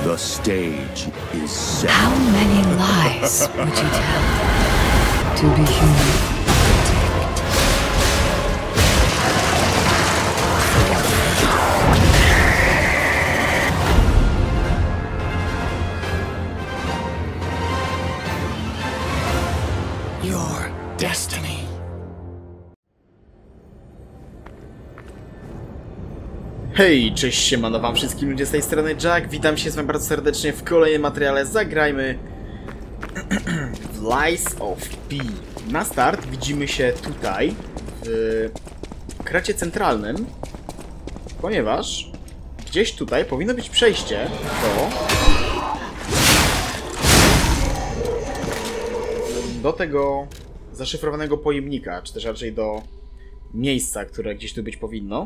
The stage is set. How many lies would you tell to be human? Your destiny. Hej, cześć, siemano wam wszystkim ludzie z tej strony Jack, witam się z wami bardzo serdecznie w kolejnym materiale. Zagrajmy w Lies of P. Na start widzimy się tutaj w kracie centralnym, ponieważ gdzieś tutaj powinno być przejście do tego zaszyfrowanego pojemnika, czy też raczej do miejsca, które gdzieś tu być powinno.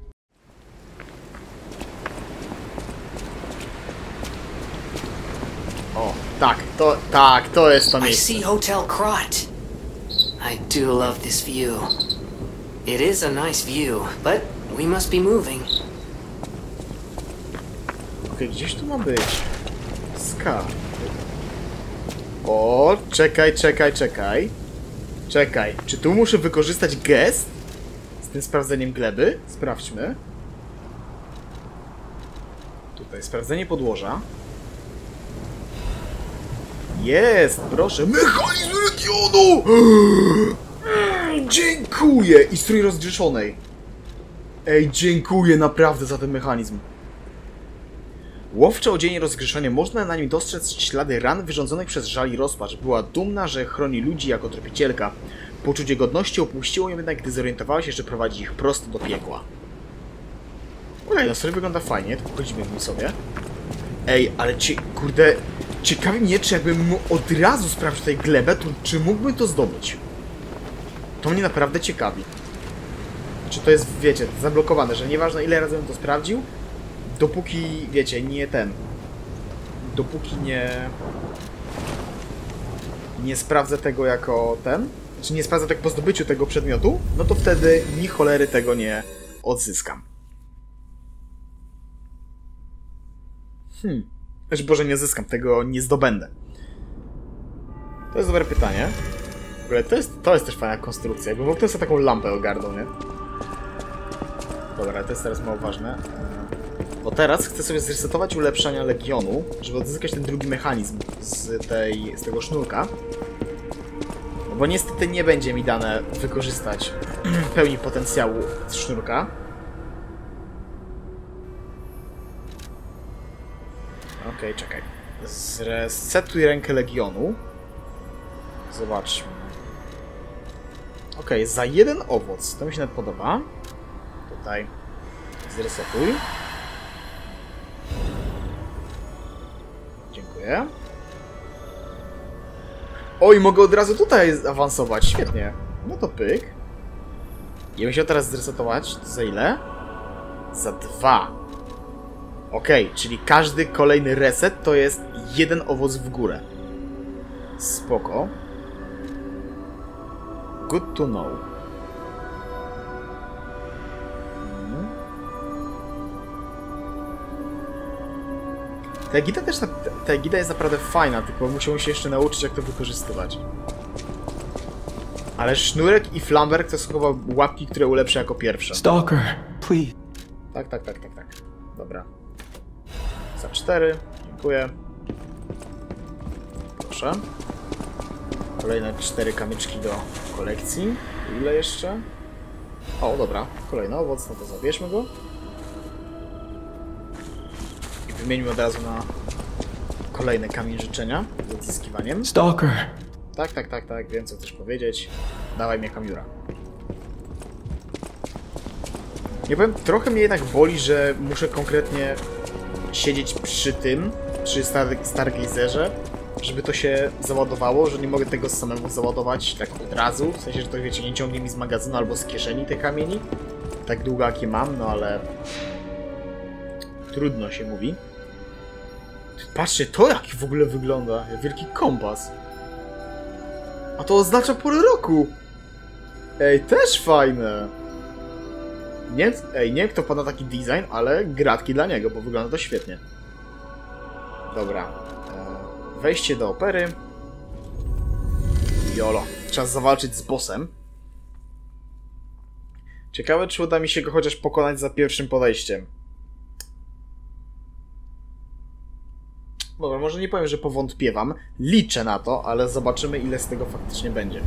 O, tak, to jest to I miejsce. see Hotel Krat. I do love this view. It is a nice view, but we must be moving. Okej, gdzieś tu ma być skarb. O, czekaj. Czekaj, czy tu muszę wykorzystać gest z tym sprawdzeniem gleby? Sprawdźmy. Tutaj sprawdzenie podłoża. Jest, proszę. Mechanizm regionu! Dziękuję! I strój rozgrzeszonej. Ej, dziękuję naprawdę za ten mechanizm. Łowcze odzienie rozgrzeszone. Można na nim dostrzec ślady ran wyrządzonych przez żal i rozpacz. Była dumna, że chroni ludzi jako tropicielka. Poczucie godności opuściło ją jednak, gdy zorientowała się, że prowadzi ich prosto do piekła. Okej, no strój wygląda fajnie. To pochodzimy w nim sobie. Ej, ale kurde... Ciekawi mnie, czy jakbym mu od razu sprawdził tutaj glebę, to czy mógłbym to zdobyć? To mnie naprawdę ciekawi. Czy to jest, wiecie, zablokowane, że nieważne ile razy bym to sprawdził, dopóki, wiecie, dopóki nie sprawdzę tego jako czy nie sprawdzę tego po zdobyciu tego przedmiotu, no to wtedy ni cholery tego nie odzyskam. Boże, nie zyskam, tego nie zdobędę. To jest dobre pytanie. W ogóle to jest też fajna konstrukcja. Jakbym mógł sobie taką lampę ogarnął, nie? Dobra, to jest teraz mało ważne. Bo teraz chcę sobie zresetować ulepszenia Legionu, żeby odzyskać ten drugi mechanizm z tego sznurka. No bo niestety nie będzie mi dane wykorzystać w pełni potencjału z sznurka. Okej, czekaj. Zresetuj rękę Legionu. Zobaczmy. Okej, za jeden owoc. To mi się nawet podoba. Tutaj. Zresetuj. Dziękuję. Oj, mogę od razu tutaj awansować. Świetnie. No to pyk. Ja bym chciał teraz zresetować. To za ile? Za 2. Okej, czyli każdy kolejny reset to jest jeden owoc w górę. Spoko. Good to know. Ta gida jest naprawdę fajna, tylko musiałem się jeszcze nauczyć, jak to wykorzystywać. Ale sznurek i flamberg to są chyba łapki, które ulepszę jako pierwsze. Stalker, please. Tak. Dobra. Za 4. Dziękuję. Proszę. Kolejne 4 kamyczki do kolekcji. Ile jeszcze? O, dobra. Kolejny owoc, no to zabierzmy go. I wymieńmy od razu na kolejny kamień życzenia z odzyskiwaniem. Stalker. Tak. Wiem, co chcesz powiedzieć. Dawaj mnie kamiura. Nie powiem, trochę mnie jednak boli, że muszę konkretnie siedzieć przy Stargazerze, żeby to się załadowało, że nie mogę tego samemu załadować tak od razu, w sensie, że to, wiecie, nie ciągnie mi z magazynu albo z kieszeni te kamieni, tak długo jakie mam, no ale trudno się mówi. Patrzcie, to jak w ogóle wygląda, jak wielki kompas. A to oznacza porę roku! Ej, też fajne! Nie wiem, kto pada taki design, ale gratki dla niego, bo wygląda to świetnie. Dobra. Wejście do opery. Jolo. Czas zawalczyć z bossem. Ciekawe, czy uda mi się go chociaż pokonać za pierwszym podejściem. Dobra, może nie powiem, że powątpiewam. Liczę na to, ale zobaczymy, ile z tego faktycznie będzie.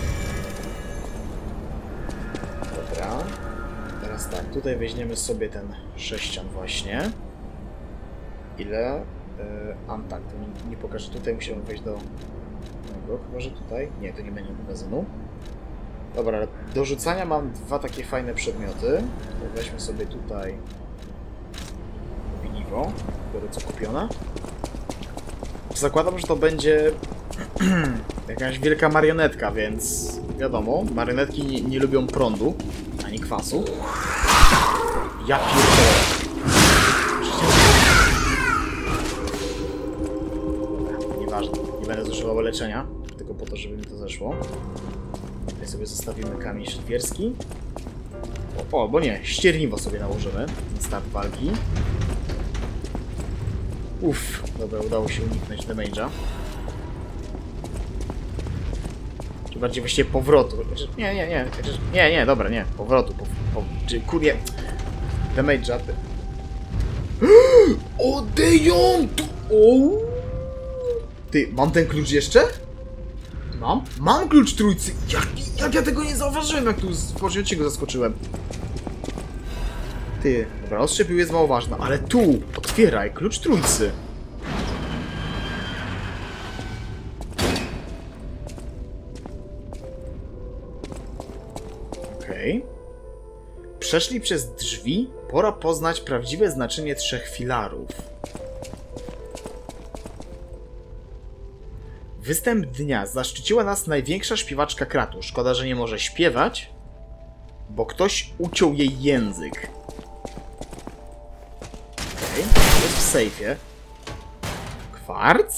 Dobra. Teraz tak, tutaj weźmiemy sobie ten sześcian właśnie. Ile? Tak, to nie pokażę. Tutaj musimy wejść do tego. Chyba, że tutaj? Nie, to nie będzie magazynu. Dobra, ale do rzucania mam dwa takie fajne przedmioty. To weźmy sobie tutaj ogniwo, które co kupione. Zakładam, że to będzie jakaś wielka marionetka, więc wiadomo, marionetki nie lubią prądu, ani kwasu. Ja pierdolę. Dobra, nieważne, nie będę zużywał leczenia, tylko po to, żeby mi to zeszło. Tutaj sobie zostawimy kamień szlifierski. O, bo nie, ścierniwo sobie nałożymy na start walki. Uff, dobra, udało się uniknąć damage'a. Czy bardziej właściwie powrotu. Nie, dobra, nie. Powrotu, czy kurie... Damage'a. O, dejon! Ty, mam ten klucz jeszcze? Mam klucz trójcy! Jak ja tego nie zauważyłem, jak tu w pożyciu go zaskoczyłem. Ty, dobra, ostrzepił jest mało ważna, ale tu! Otwieraj, klucz trójcy! Okej. Przeszli przez drzwi, pora poznać prawdziwe znaczenie trzech filarów. Występ dnia. Zaszczyciła nas największa śpiewaczka Kratu. Szkoda, że nie może śpiewać, bo ktoś uciął jej język. Okej, jest w sejfie. Kwarc?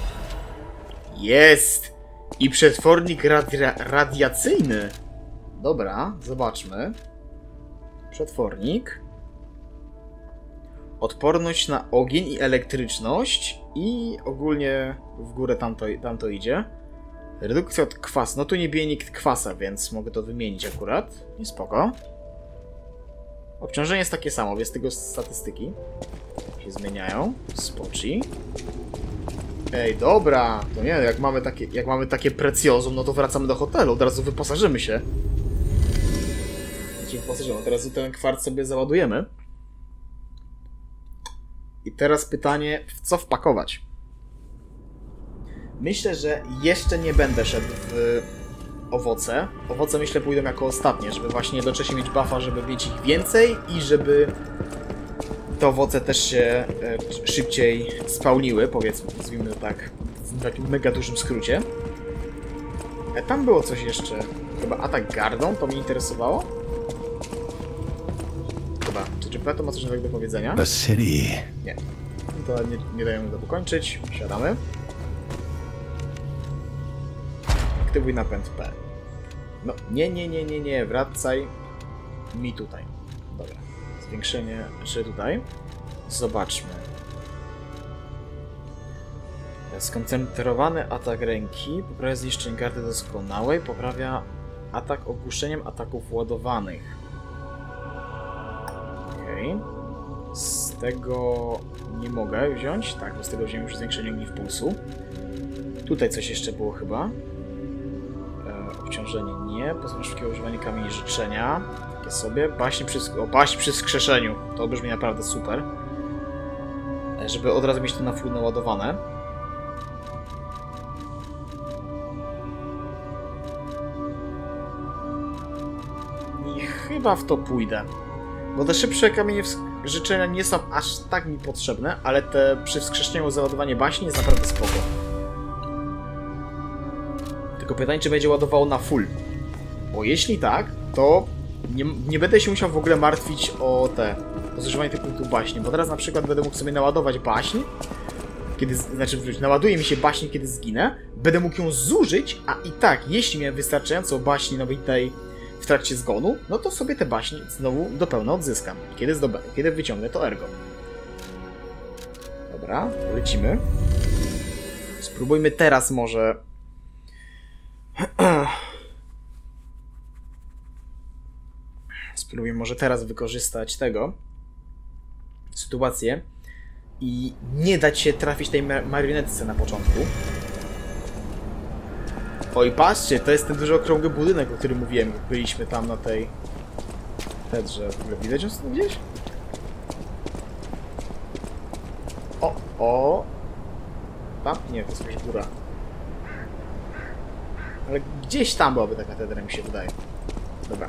Jest! I przetwornik radiacyjny. Dobra, zobaczmy. Przetwornik. Odporność na ogień i elektryczność. I ogólnie w górę tamto idzie. Redukcja od kwasu. No tu nie bije nikt kwasa, więc mogę to wymienić akurat. I spoko. Obciążenie jest takie samo, więc tego statystyki się zmieniają. Spoci. Ej, dobra. To nie, jak mamy takie precjozum, no to wracamy do hotelu. Od razu wyposażymy się. Teraz ten kwarc sobie załadujemy. I teraz pytanie, w co wpakować? Myślę, że jeszcze nie będę szedł w owoce. Owoce, myślę, pójdą jako ostatnie, żeby właśnie jednocześnie mieć buffa, żeby mieć ich więcej i żeby te owoce też się szybciej spełniły, powiedzmy, nazwijmy to tak, w takim mega dużym skrócie. Tam było coś jeszcze, chyba atak gardą, to mnie interesowało. Chyba, czy Peto ma coś nowego do powiedzenia? The city. Nie. To nie dajemy to dokończyć. Siadamy. Aktywuj napęd P. No, nie. Wracaj mi tutaj. Dobra. Zwiększenie rzeczy tutaj. Zobaczmy. Skoncentrowany atak ręki. Poprawia zniszczenie gardy doskonałej. Poprawia atak ogłuszeniem ataków ładowanych. Okej. Z tego nie mogę wziąć. Tak, bo z tego wziąłem już zwiększenie ogniw pulsu. Tutaj coś jeszcze było chyba. Obciążenie nie. Pozwala szybkiego używania kamieni życzenia. Takie sobie. Baśń przy wskrzeszeniu. To brzmi naprawdę super. Żeby od razu mieć to na full naładowane. I chyba w to pójdę. Bo te szybsze kamienie życzenia nie są aż tak mi potrzebne, ale te przy wskrzeszeniu załadowanie baśni jest naprawdę spoko. Tylko pytanie, czy będzie ładowało na full. Bo jeśli tak, to nie będę się musiał w ogóle martwić o zużywanie tych punktów baśni. Bo teraz na przykład będę mógł sobie naładować baśń, naładuje mi się baśń, kiedy zginę, będę mógł ją zużyć, a i tak, jeśli miałem wystarczająco baśni nabitej w trakcie zgonu, no to sobie te baśnie znowu do pełna odzyskam. Kiedy wyciągnę to ergo. Dobra. Dobra, lecimy. Spróbujmy teraz może... Spróbujmy może teraz wykorzystać tego... sytuację i nie dać się trafić tej marionetce na początku. Oj, patrzcie, to jest ten duży okrągły budynek, o którym mówiłem. Byliśmy tam na tej... Tedrze. Widać ją gdzieś? O! Tam? Nie, to jest jakaś góra. Ale gdzieś tam byłaby ta katedra, mi się wydaje. Dobra.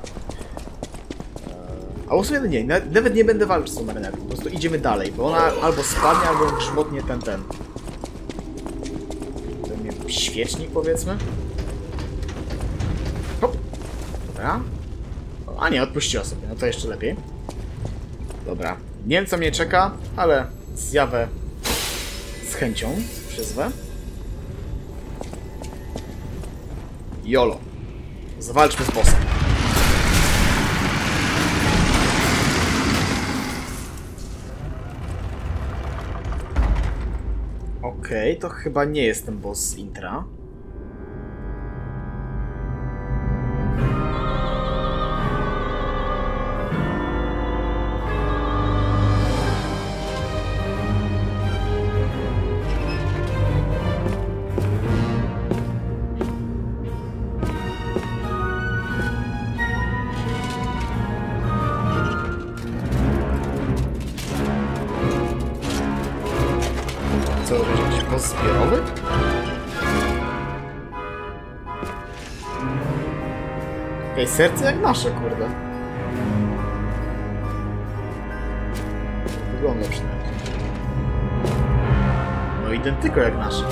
A usunię nie, nawet nie będę walczyć z tą marionetką, po prostu idziemy dalej, bo ona albo spadnie, albo grzmotnie ten. Ten świecznik, powiedzmy. Hop. Dobra. A nie, odpuściła sobie, no to jeszcze lepiej. Dobra. Nie wiem, co mnie czeka, ale zjawę z chęcią, przyzwę. Jolo. Zawalczmy z bossem. Okej, to chyba nie jest ten boss z intra. Co, robisz jakiś boss zbiorowy? Okej, serce jak nasze, kurde. Wygląda przynajmniej. No identyko jak nasze.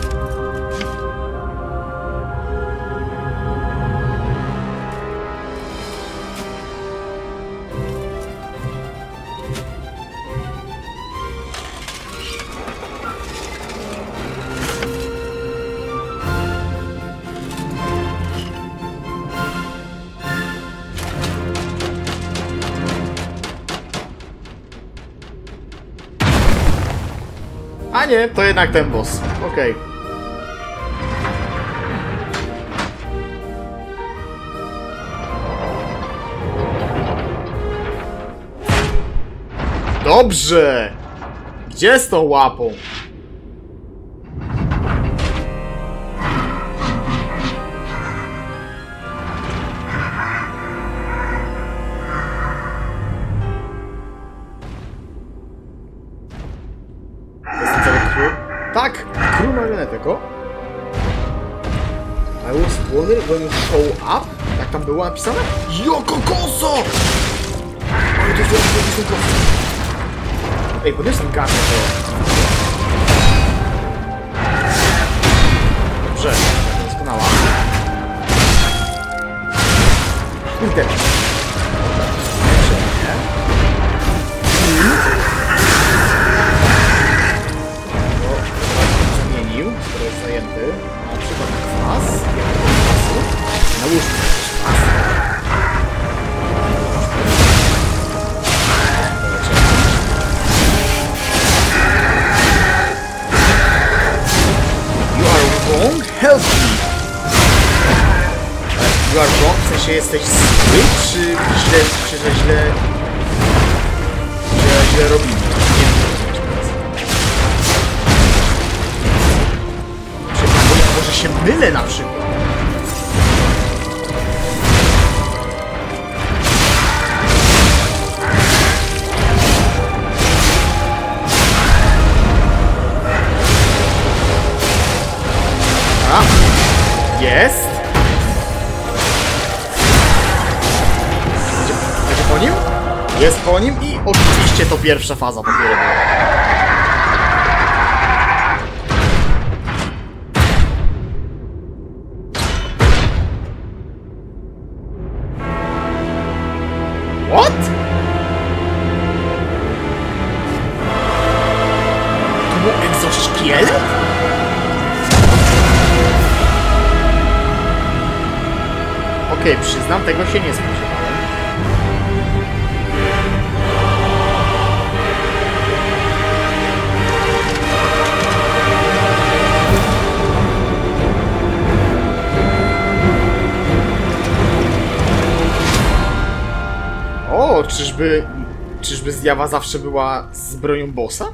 A nie, to jednak ten boss. Okej. Dobrze! Gdzie z tą łapą? Tak! Król marionetek, o! I was wondering when you show up? Tak tam było napisane? Joko koso! Ale to jest ten koso. Ej, podnieś ten garnek, to. Dobrze, doskonała. Kurde. Który jest zajęty, na przykład kwas, na łóżku kwas. You are wrong? Help me! You are wrong? W sensie jesteś zły, czy źle robimy? Nie wiem, co rozumieć teraz. Może się mylę na przykład. A, jest. Będzie po nim? Jest po nim i oczywiście to pierwsza faza dopiero była. What? To był egzoszkielet? Okej, przyznam, tego się nie spodziewałem. Czyżby zjawa zawsze była z bronią bossa?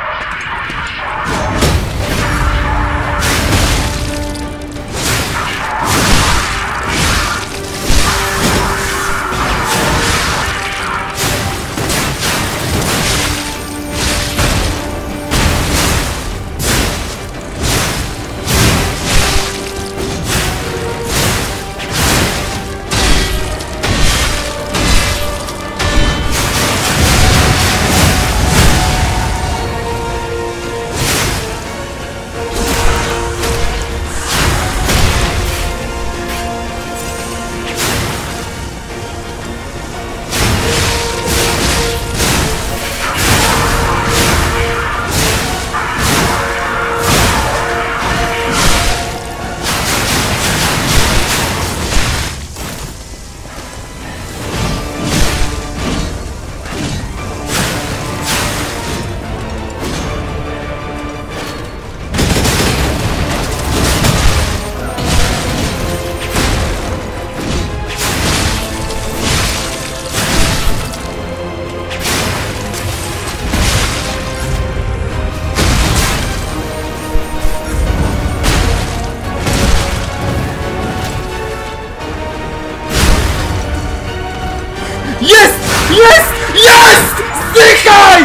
Jest! Jest! Jest! Zdychaj!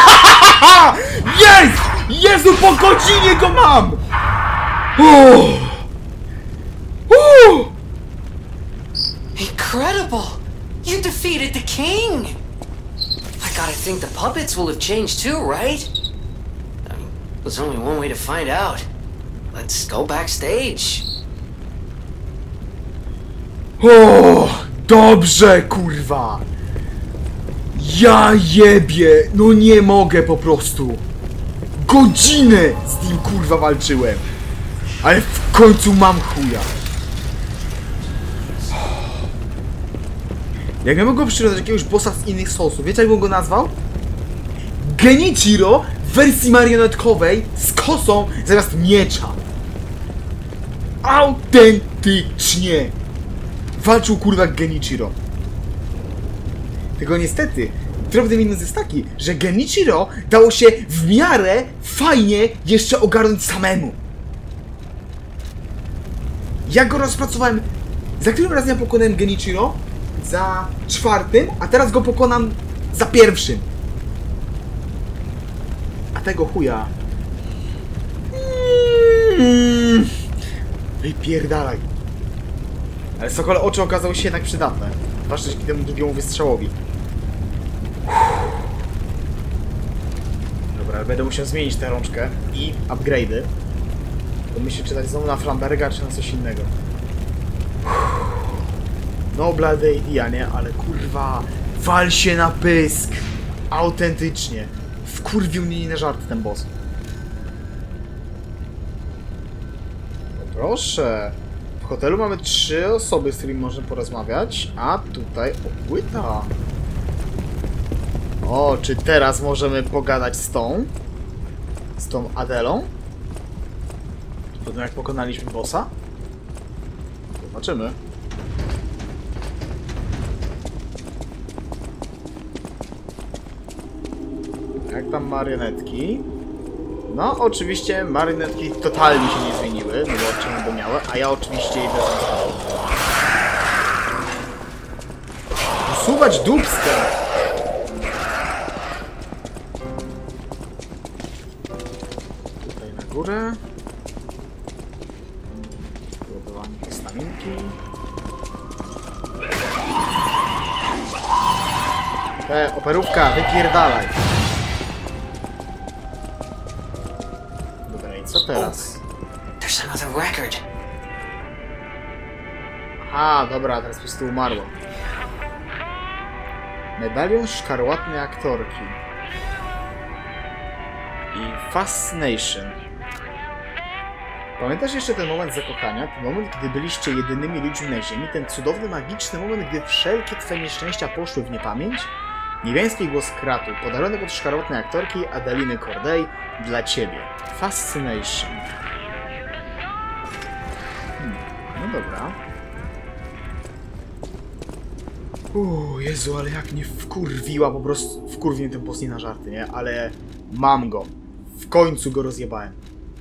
Jest! Jezu, po godzinie go mam! Incredible! You defeated the king! I gotta think the puppets will have changed too, right? I mean, there's only one way to find out. Let's go backstage. Dobrze, kurwa! Ja jebie! No nie mogę po prostu! Godzinę z nim, kurwa, walczyłem! Ale w końcu mam chuja! Jak ja mogę przyrównać jakiegoś bossa z innych Soulsów, wiecie jak bym go nazwał? Genichiro w wersji marionetkowej z kosą zamiast miecza! Autentycznie! Walczył, kurwa, jak Genichiro. Tylko niestety, drobny minus jest taki, że Genichiro dało się w miarę fajnie jeszcze ogarnąć samemu. Ja go rozpracowałem... Za którym razem ja pokonałem Genichiro? Za 4, a teraz go pokonam za 1. A tego chuja... Wypierdalaj. Ale Sokole oczy okazały się jednak przydatne. Zwłaszcza dzięki temu drugiemu wystrzałowi. Dobra, ale będę musiał zmienić tę rączkę i upgrade'y. Bo myślę, czy dać znowu na Flamberga, czy na coś innego. No blade idea, nie? Ale kurwa, wal się na pysk! Autentycznie. Wkurwił mnie nie na żart ten boss. No proszę. W hotelu mamy 3 osoby, z którymi możemy porozmawiać, a tutaj płyta. O, czy teraz możemy pogadać z tą Adelą? Po tym jak pokonaliśmy bossa? Zobaczymy. Jak tam marionetki? No, oczywiście marionetki totalnie się nie zmieniły, no bo czemu by miały, a ja oczywiście idę za usuwać dupskę! Tutaj na górę. Ładowanie postaminki. Operówka, wypierdalaj! Co teraz? There's another record. Aha, dobra, teraz po prostu umarło. Medalion szkarłatnej aktorki. I Fascination. Pamiętasz jeszcze ten moment zakochania? Ten moment, gdy byliście jedynymi ludźmi na ziemi? Ten cudowny, magiczny moment, gdy wszelkie twoje nieszczęścia poszły w niepamięć? Niebiański głos Kratu, podarunek od szkarłatnej aktorki Adeliny Corday dla ciebie. Fascination. No dobra. Jezu, ale jak mnie wkurwiła, po prostu wkurwił mnie ten boss nie na żarty, nie? Ale mam go. W końcu go rozjebałem.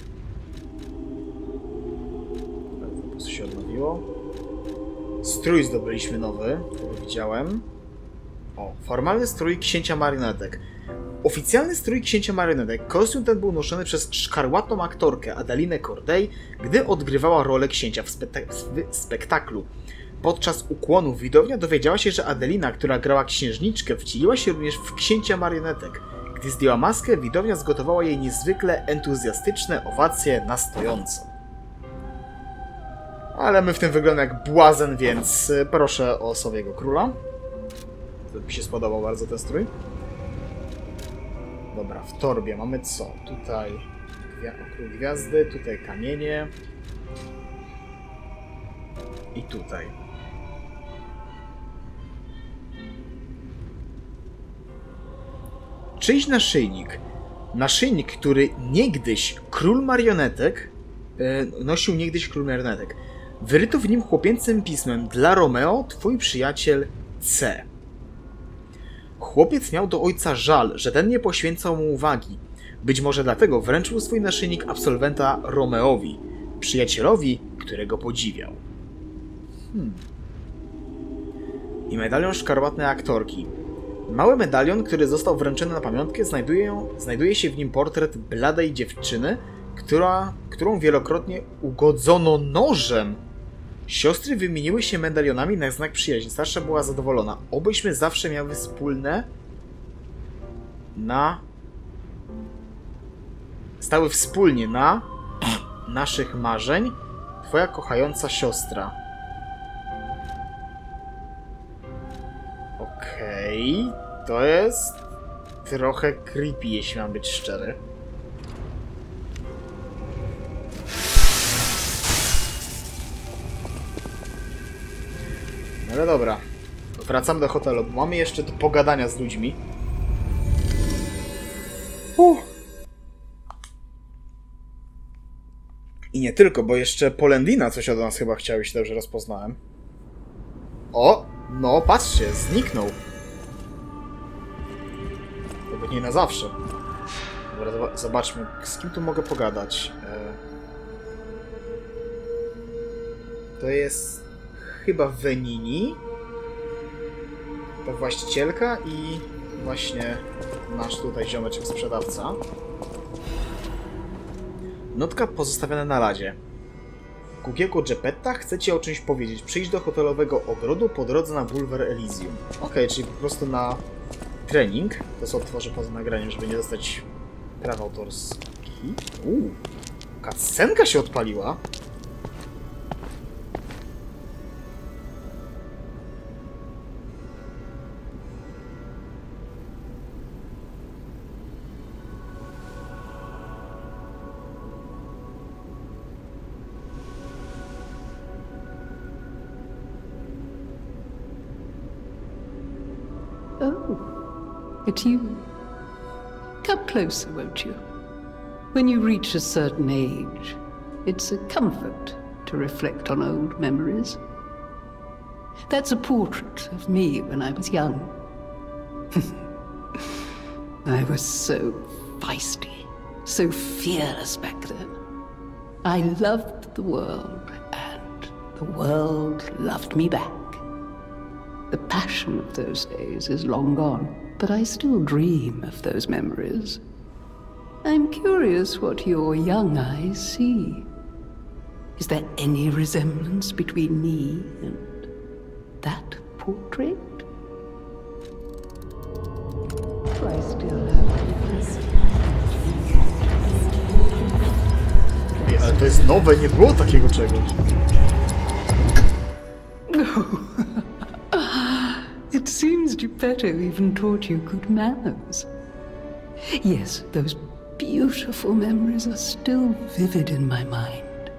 Po prostu się odnowiło. Strój zdobyliśmy nowy, który widziałem. O, formalny strój księcia marionetek. Oficjalny strój księcia marionetek. Kostium ten był noszony przez szkarłatną aktorkę Adelinę Corday, gdy odgrywała rolę księcia w spektaklu. Podczas ukłonu widownia dowiedziała się, że Adelina, która grała księżniczkę, wcieliła się również w księcia marionetek. Gdy zdjęła maskę, widownia zgotowała jej niezwykle entuzjastyczne owacje na stojąco. Ale my w tym wyglądamy jak błazen, więc proszę o Sowiego Króla. To mi się spodobał bardzo ten strój. Dobra, w torbie mamy co? Tutaj okrug gwiazdy, tutaj kamienie. I tutaj. Czyjś naszyjnik. Naszyjnik, który niegdyś król marionetek nosił król marionetek. Wyryto w nim chłopięcym pismem: dla Romeo, twój przyjaciel C. Chłopiec miał do ojca żal, że ten nie poświęcał mu uwagi. Być może dlatego wręczył swój naszyjnik absolwenta Romeowi, przyjacielowi, którego podziwiał. I medalion szkarłatnej aktorki. Mały medalion, który został wręczony na pamiątkę, znajduje się w nim portret bladej dziewczyny, którą wielokrotnie ugodzono nożem. Siostry wymieniły się medalionami na znak przyjaźni. Starsza była zadowolona. Obyśmy zawsze miały wspólne stały wspólnie na naszych marzeń. Twoja kochająca siostra. Okej, to jest trochę creepy, jeśli mam być szczery. Ale dobra, wracamy do hotelu, bo mamy jeszcze do pogadania z ludźmi. I nie tylko, bo jeszcze Polendina coś od nas chyba chciał, jeśli dobrze rozpoznałem. O, no patrzcie, zniknął. To by nie na zawsze. Dobra, zobaczmy, z kim tu mogę pogadać. To jest chyba Venini, ta właścicielka i właśnie nasz tutaj ziomeczek sprzedawca. Notka pozostawiona na ladzie. Kukielko Geppetta chce ci o czymś powiedzieć. Przyjdź do hotelowego ogrodu po drodze na Bulwer Elysium. Okej, czyli po prostu na trening. To co odtworzę poza nagraniem, żeby nie dostać praw autorskich. Cutscenka się odpaliła. Oh, it's you. Come closer, won't you? When you reach a certain age, it's a comfort to reflect on old memories. That's a portrait of me when I was young. I was so feisty, so fearless back then. I loved the world, and the world loved me back. The passion of those days is long gone, but I still dream of those memories. I'm curious what your young eyes see. Is there any resemblance between me and that portrait? Do I still have Ej, ale to jest nowe, nie było takiego czegoś. No. It seems Geppetto even taught you good manners. Yes, those beautiful memories are still vivid in my mind.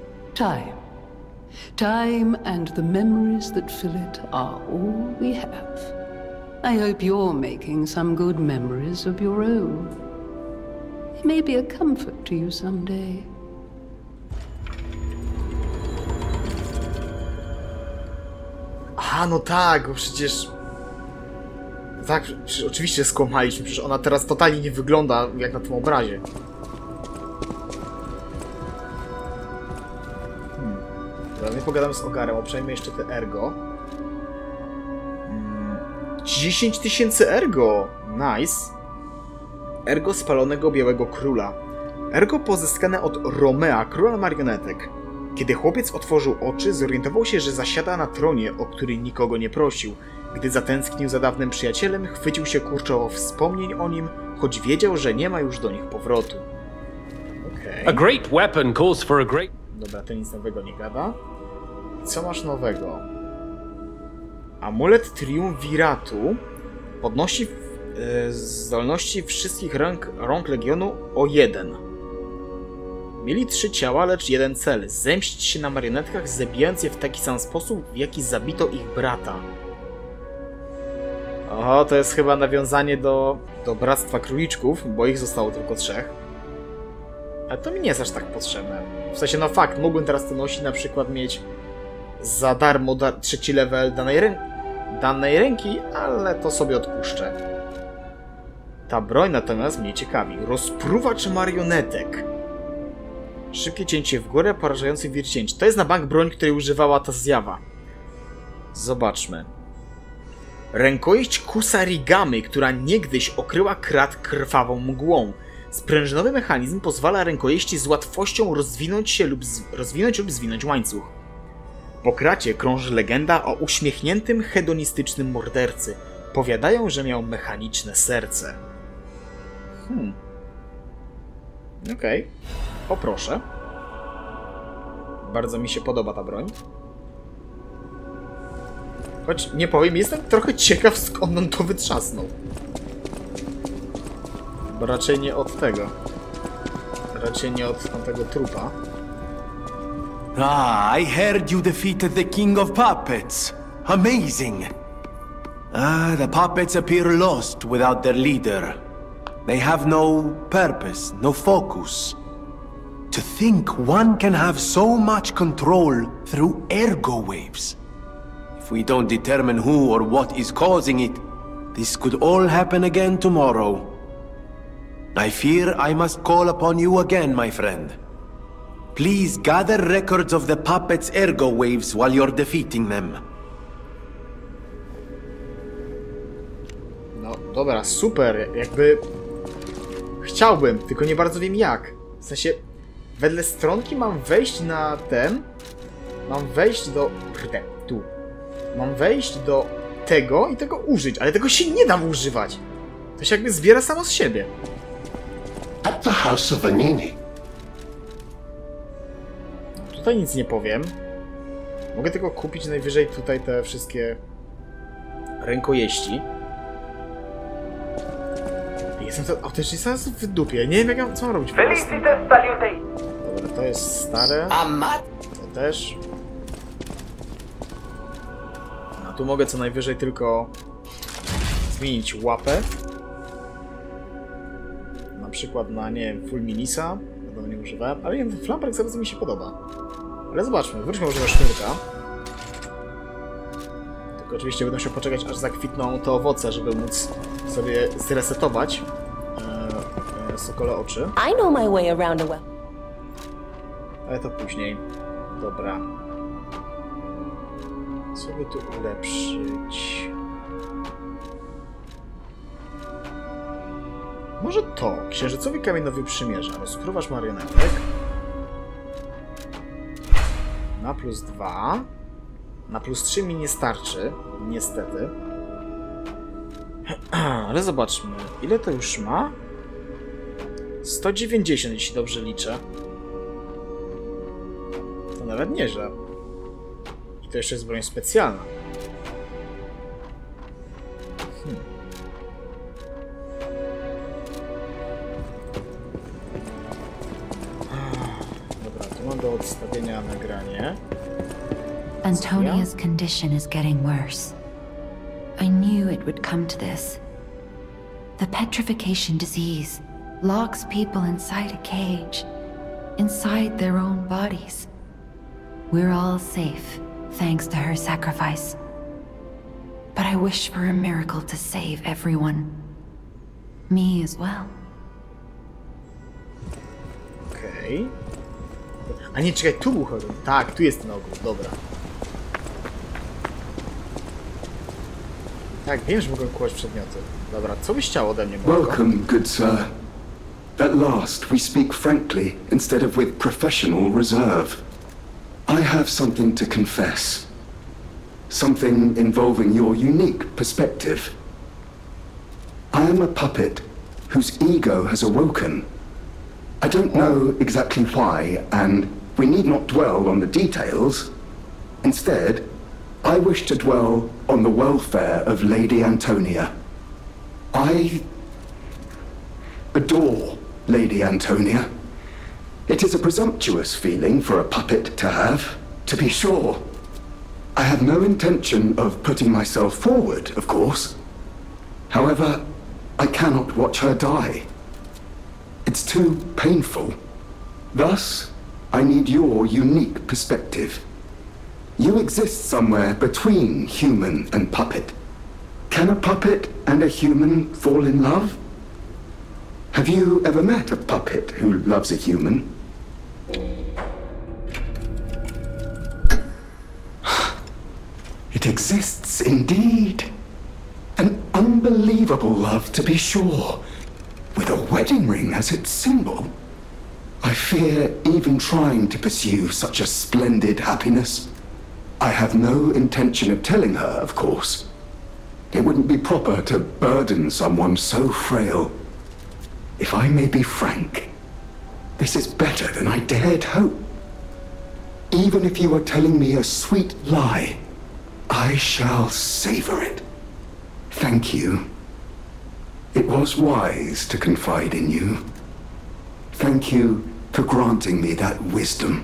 Time and the memories that fill it are all we have. I hope you're making some good memories of your own. It may be a comfort to you someday. A, no tak, bo przecież... Tak, przecież oczywiście skłamaliśmy, przecież ona teraz totalnie nie wygląda jak na tym obrazie. Dobra, my pogadamy z Ogarem, uprzejmy jeszcze te ergo. 10 000 ergo! Nice! Ergo spalonego Białego Króla. Ergo pozyskane od Romea, króla marionetek. Kiedy chłopiec otworzył oczy, zorientował się, że zasiada na tronie, o który nikogo nie prosił. Gdy zatęsknił za dawnym przyjacielem, chwycił się kurczowo wspomnień o nim, choć wiedział, że nie ma już do nich powrotu. Okej. A great weapon calls for a great... Dobra, ten nic nowego nie gada. Co masz nowego? Amulet Triumviratu podnosi zdolności wszystkich rąk Legionu o 1. Mieli 3 ciała, lecz jeden cel. Zemścić się na marionetkach, zabijając je w taki sam sposób, w jaki zabito ich brata. Oho, to jest chyba nawiązanie do Bractwa Króliczków, bo ich zostało tylko 3. Ale to mi nie jest aż tak potrzebne. W sensie, no fakt, mógłbym teraz to nosić, na przykład mieć za darmo 3. level danej ręki, ale to sobie odpuszczę. Ta broń natomiast mnie ciekawi. Rozpruwacz marionetek. Szybkie cięcie w górę, porażający wir cięć. To jest na bank broń, której używała ta zjawa. Zobaczmy. Rękojeść Kusarigamy, która niegdyś okryła krat krwawą mgłą. Sprężynowy mechanizm pozwala rękojeści z łatwością rozwinąć lub zwinąć łańcuch. Po kracie krąży legenda o uśmiechniętym, hedonistycznym mordercy. Powiadają, że miał mechaniczne serce. Okej. Poproszę. Bardzo mi się podoba ta broń. Choć nie powiem, jestem trochę ciekaw, skąd on to wytrzasnął. Bo raczej nie od tego. Raczej nie od tamtego trupa. Ah, I heard you defeated the King of Puppets. Amazing. The puppets appear lost without their leader. They have no purpose, no focus. To think one can have so much control through ergo waves. If we don't determine who or what is causing it, this could all happen again tomorrow. I fear I must call upon you again, my friend. Please gather records of the puppets' ergo waves while you're defeating them. No, dobra, super. Jakby... Chciałbym, tylko nie bardzo wiem jak. W sensie, wedle stronki mam wejść na ten... Mam wejść do... tu. Mam wejść do tego i tego użyć, ale tego się nie da używać. To się jakby zbiera samo z siebie. At the House of Vanini. Tutaj nic nie powiem. Mogę tylko kupić najwyżej tutaj te wszystkie rękojeści. Jestem to autentycznie zaraz w dupie. Nie wiem, co mam robić. Dobra, to jest stare. To też. A tu mogę co najwyżej tylko zmienić łapę. Na przykład na, nie wiem, Fulminisa. Tego nie używałem, ale nie wiem, Flamberg za bardzo mi się podoba. Ale zobaczmy, wróćmy może do sznurka. Tylko oczywiście będę musiał poczekać, aż zakwitną te owoce, żeby móc sobie zresetować sokole oczy. I know my way around a well. Ale to później. Dobra. Co by tu ulepszyć? Może to. Księżycowy kamień nowy przymierza. Rozpruwacz marionetek. Na +2. Na +3 mi nie starczy. Niestety. Ale zobaczmy. Ile to już ma? 190, jeśli dobrze liczę. To nawet nieźle. I to jeszcze jest broń specjalna. Dobra, tu mam do odstawienia nagranie. Antonia's condition is getting worse. I knew it would come to this. The petrification disease locks people inside a cage, inside their own bodies. We're all safe, thanks to her sacrifice. but I wish for a miracle to save everyone. Me as well. Okej. A nie, czekaj, tu był chodem. Tak, tu jest ten ogród, dobra. Tak, wiem, że mogę kupować przedmioty. Dobra, co byś chciał ode mnie, Mordo? Welcome, good sir. At last we speak frankly instead of with professional reserve. I have something to confess. Something involving your unique perspective. I am a puppet whose ego has awoken. I don't know exactly why, and we need not dwell on the details. Instead, I wish to dwell on the welfare of Lady Antonia. I adore Lady Antonia. It is a presumptuous feeling for a puppet to have, to be sure. I have no intention of putting myself forward, of course. However, I cannot watch her die. It's too painful. Thus, I need your unique perspective. You exist somewhere between human and puppet. Can a puppet and a human fall in love? Have you ever met a puppet who loves a human? It exists indeed. An unbelievable love, to be sure, with a wedding ring as its symbol. I fear even trying to pursue such a splendid happiness. I have no intention of telling her, of course. It wouldn't be proper to burden someone so frail. If I may be frank, this is better than I dared hope. Even if you are telling me a sweet lie, I shall savor it. Thank you. It was wise to confide in you. Thank you for granting me that wisdom.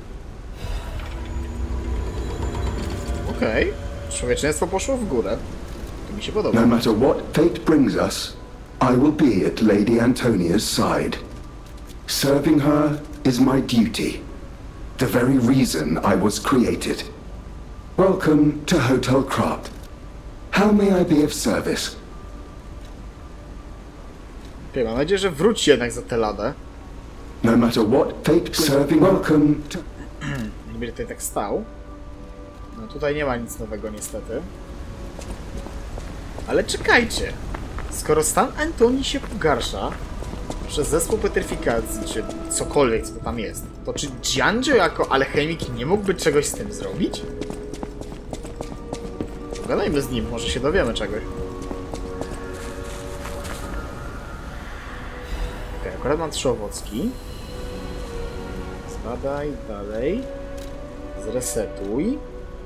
Okej. Człowieczeństwo poszło w górę. To mi się podoba. No matter what fate brings us, I will be at Lady Antonia's side. Serving her is my duty. The very reason I was created. Welcome to Hotel Krat. How may I be of service? Mam nadzieję, że wróci jednak za tę ladę. No matter what fate serving welcome to... Nie będzie tutaj tak stał. No tutaj nie ma nic nowego niestety. Ale czekajcie. Skoro stan Antonii się pogarsza przez zespół petryfikacji, czy cokolwiek, co to tam jest, to czy Giangio jako alchemik nie mógłby czegoś z tym zrobić? Pogadajmy z nim, może się dowiemy czegoś. Okej, akurat mam 3 owocki. Zbadaj dalej. Zresetuj.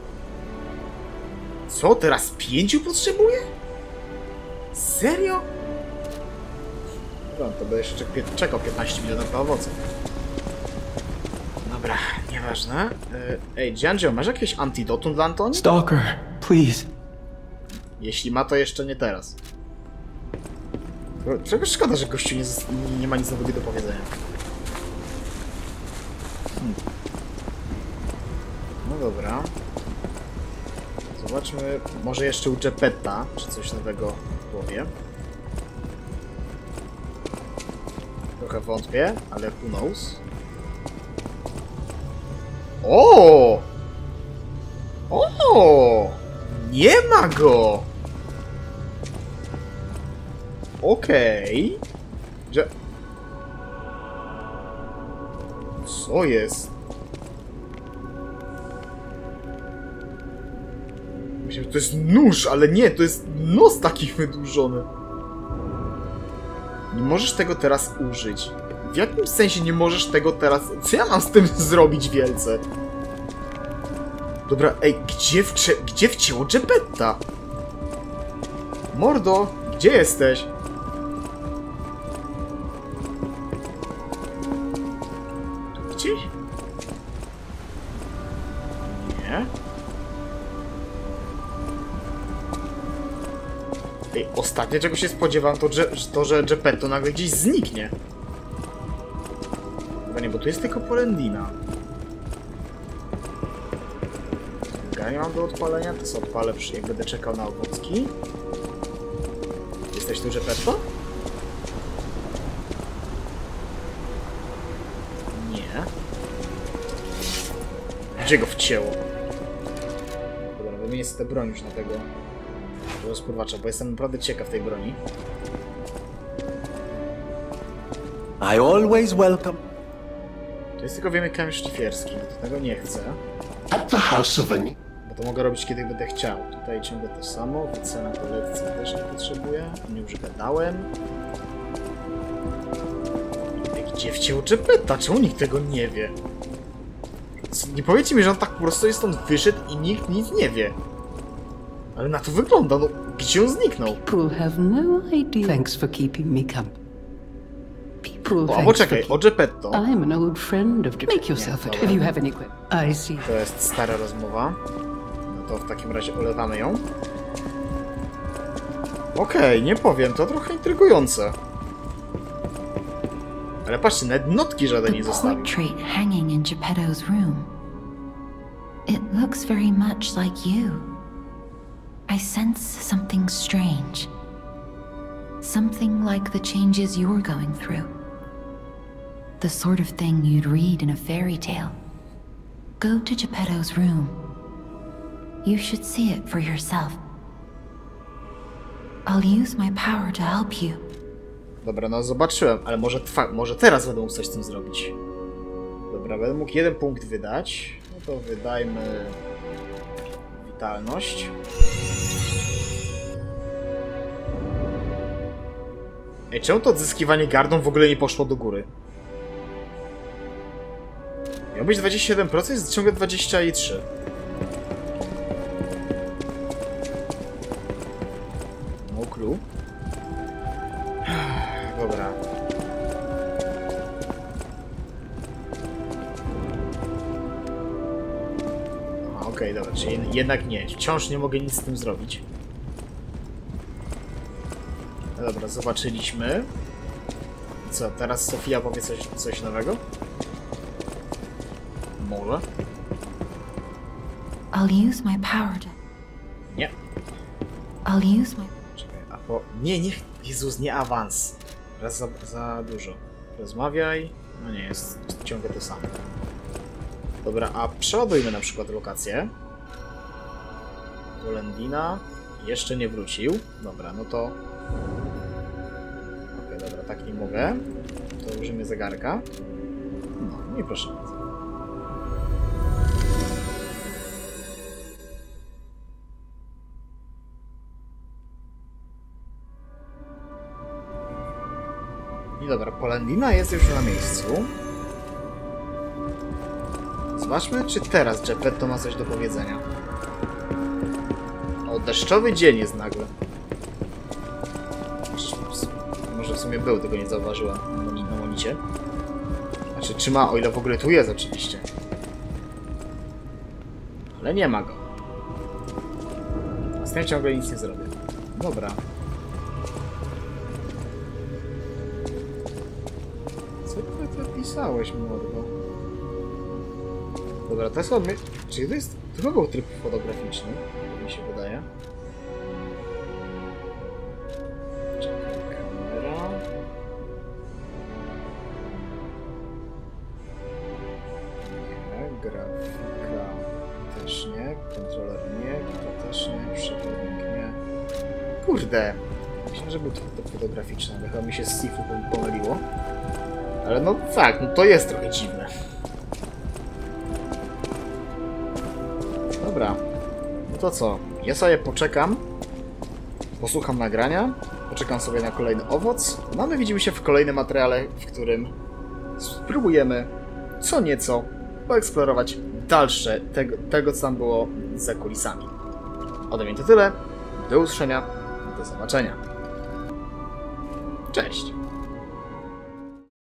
Co? Teraz 5 potrzebuję? Serio? No, to będę jeszcze czekał 15 milionów na owoce. Dobra, nieważne. Ej, Giangio, masz jakieś antidotum dla Antonii? Stalker, please. Jeśli ma, to jeszcze nie teraz. Trochę szkoda, że gościu nie ma nic nowego do powiedzenia. No dobra. Zobaczmy, może jeszcze u Geppetta, czy coś nowego powie. Trochę wątpię, ale who knows. O! O! Nie ma go! Okej. Że... Co jest? Myślę, że to jest nóż, ale nie, to jest nos taki wydłużony. Nie możesz tego teraz użyć. W jakim sensie nie możesz tego teraz... Co ja mam z tym zrobić wielce? Dobra, ej, gdzie wcięło Geppetta? Mordo, gdzie jesteś? Tu gdzieś? Nie. Ej, ostatnie czego się spodziewam to, że Geppetto nagle gdzieś zniknie. Chyba nie, bo tu jest tylko Polendina. nagranie mam do odpalenia, to sobie odpalę, jak będę czekał na owocki. Jesteś tu, Geppetto? Nie. Gdzie go wcięło? Dobra, wymienię sobie tę broń już na tego rozpływacza, bo jestem naprawdę ciekaw tej broni. I always welcome. To jest tylko wiemy kamień szlifierski, bo to tego nie chcę. At the House of Anini. Bo to mogę robić kiedy będę chciał. Tutaj ciągle to samo, wycena kolekcji też nie potrzebuję. Nie już gadałem. Gdzie wcięło Geppetta? Czemu nikt tego nie wie? Nie powiecie mi, że on tak po prostu stąd wyszedł i nikt nic nie wie. Ale na to wygląda, no gdzie on zniknął? People have no idea. Thanks for keeping me company. O, poczekaj, o Geppetto. I'm an old friend of Make yourself at home. If you have any questions. I see. To jest stara rozmowa. No to w takim razie olewamy ją. Okej, nie powiem, to trochę intrygujące. Ale patrzcie, nawet notki żaden nie The zostawił. portrait hanging in Geppetto's room. It looks very much like you. I sense something strange. Something like the changes you're going through. The sort of thing you'd read in a fairy tale. Go to Geppetto's room. You should see it for yourself. I'll use my power to help you. Dobra, no zobaczyłem, ale może teraz będę mógł coś z tym zrobić. Dobra, będę mógł 1 punkt wydać. No to wydajmy witalność. Ej, czemu to odzyskiwanie gardą w ogóle nie poszło do góry? Miał być 27%, jest ciągle 23%. No clue. Dobra. Okej, dobra, czyli jednak nie. Wciąż nie mogę nic z tym zrobić. No dobra, zobaczyliśmy. Co, teraz Sofia powie coś nowego? Może? I'll use my power to... Nie. I'll use my... Czekaj, a po... Nie, Jezus, nie awans. Raz za dużo. Rozmawiaj. No nie, jest ciągle to samo. Dobra, a przeładujmy na przykład lokację. Do Lendina. Jeszcze nie wrócił. Dobra, no to... Okej, dobra, tak nie mogę. To użyjmy zegarka. No i proszę bardzo. I dobra, Polendina jest już na miejscu. Zobaczmy, czy teraz Geppetto ma coś do powiedzenia. O, deszczowy dzień jest nagle. Może w sumie był, tego nie zauważyłem na monicie. Znaczy, czy ma, o ile w ogóle tu jest oczywiście. Ale nie ma go. A z tym ciągle nic nie zrobię. Dobra. Co ty pisałeś, mordo? Dobra, to jest ładny... Czyli to jest... To chyba był tryb fotograficzny, mi się wydaje. Czekaj, kamera... Nie, grafika też nie, kontroler nie, to też nie, przewodnik nie. Kurde! Myślę, że był tryb fotograficzny, ale chyba mi się z Sifu pomyliło. Ale no tak, no to jest trochę dziwne. Dobra, no to co? Ja sobie poczekam, posłucham nagrania, poczekam sobie na kolejny owoc, no a my widzimy się w kolejnym materiale, w którym spróbujemy co nieco poeksplorować dalsze tego co tam było za kulisami. Ode mnie to tyle, do usłyszenia, do zobaczenia. Cześć!